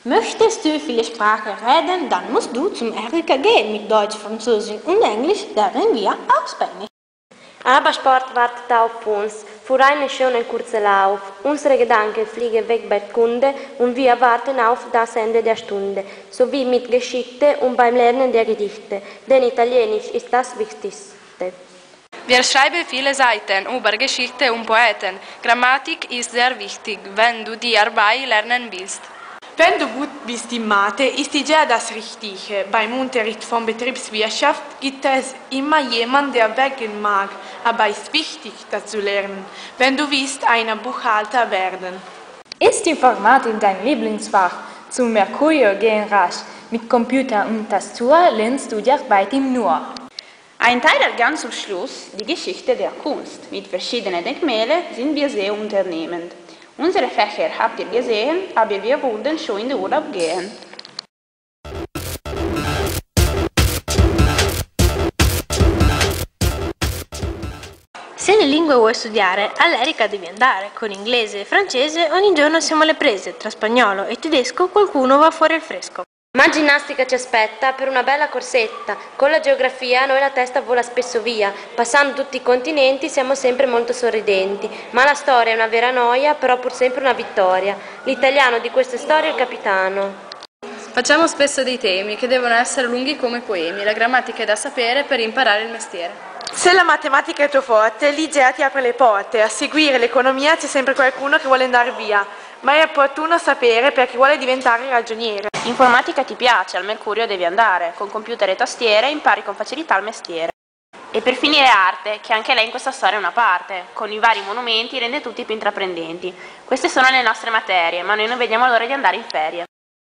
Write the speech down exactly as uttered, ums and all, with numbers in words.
Möchtest du viele Sprachen reden, dann musst du zum R K G mit Deutsch, Französisch und Englisch, lernen wir auch Spanisch. Aber Sport wartet auf uns. Für eine schöne kurze Lauf. Unsere Gedanken fliegen weg bei Kunde und wir warten auf das Ende der Stunde, sowie mit Geschichte und beim Lernen der Gedichte, denn Italienisch ist das Wichtigste. Wir schreiben viele Seiten über Geschichte und Poeten. Grammatik ist sehr wichtig, wenn du die Arbeit lernen willst. Wenn du gut bist in Mathe, ist die ja das Richtige. Beim Unterricht von Betriebswirtschaft gibt es immer jemanden, der weggehen mag, aber es ist wichtig, das zu lernen, wenn du willst ein Buchhalter werden. Ist Informatik dein Lieblingsfach? Zum Mercurio gehen rasch. Mit Computer und Tastatur lernst du die Arbeit im Nur. Ein Teil der ganz zum Schluss, die Geschichte der Kunst. Mit verschiedenen Denkmälern sind wir sehr unternehmend. Unsere Fächer habt ihr gesehen, aber wir würden schon in den Urlaub gehen. Se le lingue vuoi studiare, all'Erica devi andare. Con inglese e francese ogni giorno siamo alle prese, tra spagnolo e tedesco qualcuno va fuori al fresco. Ma ginnastica ci aspetta per una bella corsetta. Con la geografia noi la testa vola spesso via. Passando tutti i continenti siamo sempre molto sorridenti. Ma la storia è una vera noia, però pur sempre una vittoria. L'italiano di queste storie è il capitano. Facciamo spesso dei temi che devono essere lunghi come poemi. La grammatica è da sapere per imparare il mestiere. Se la matematica è tuo forte, l'Igea ti apre le porte. A seguire l'economia c'è sempre qualcuno che vuole andare via. Ma è opportuno sapere per chi vuole diventare ragioniere. Informatica ti piace, al Mercurio devi andare. Con computer e tastiere impari con facilità il mestiere. E per finire arte, che anche lei in questa storia è una parte. Con i vari monumenti rende tutti più intraprendenti. Queste sono le nostre materie, ma noi non vediamo l'ora di andare in ferie.